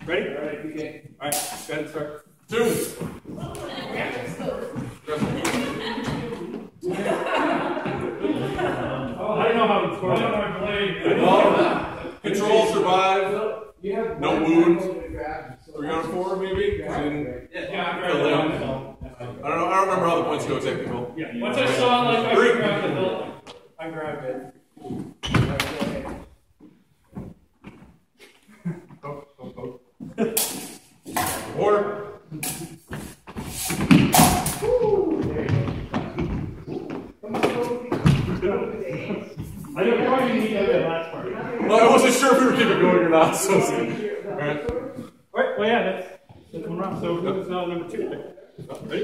Ready? All right, okay. All right, go ahead and start. 2. I don't know how to score. Control, survive, no wound. 3 out of 4, maybe? Yeah, I don't remember how the points go exactly. Yeah. Once I saw like I grabbed the hilt, I grabbed it. 4. I don't probably need that last part. Well, I wasn't sure if we were keeping going or not, so. Alright. Alright, well, yeah, that's one round. So it's now number 2. Ready?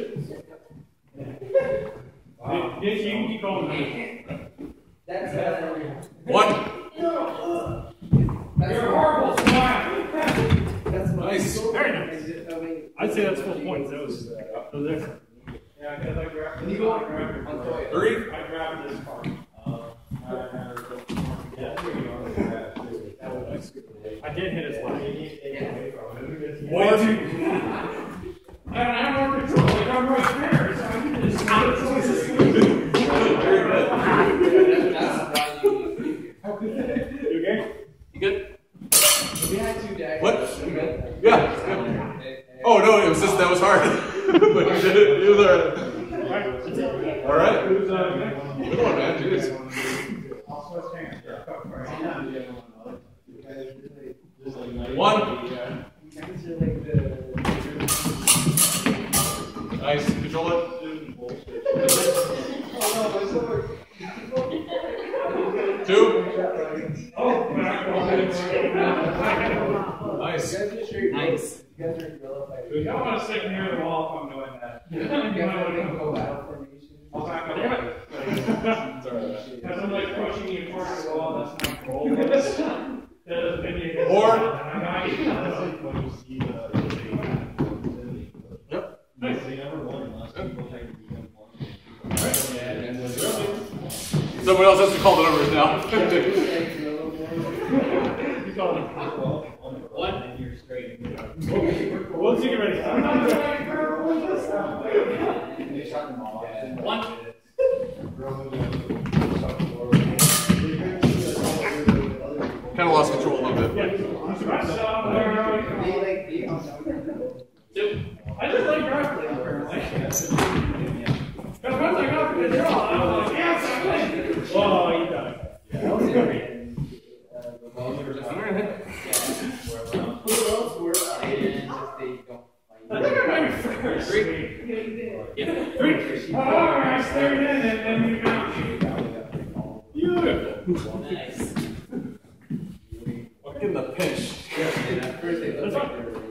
Wow. You can keep going. That's 1. You're horrible. Smile. Nice. Very nice. I'd say that's full points. That was excellent. Yeah, because I grabbed. Can you go on? 3. I grabbed this part. I did hit his leg. Way too. I have more control. Like I'm right there. So I can just. You okay? You good? We had 2 daggers. What? Yeah. Oh no, it was just that was hard. But you did it. You was alright. Alright. Good one, man. Jeez. 1. Nice. Control it. 2. Nice. Nice. You don't want to sit near the wall if I'm doing that. You might want to go back. I'll back up. Because I'm like pushing you towards the wall, that's my goal. 4. Yep. Nice. Someone else has to call the numbers now. You call it. 1 and you're straight. Once you get ready. 1. Kind of lost control a little bit. 2. I just like grappling apparently. Because once I got the draw, I was like, yes, I win. Oh, you died. That was great. I think I got you first. 3. Yeah. 3. Alright, stay in and then you got me. Beautiful. Nice. Look in the pinch. Yeah, at first they look like they're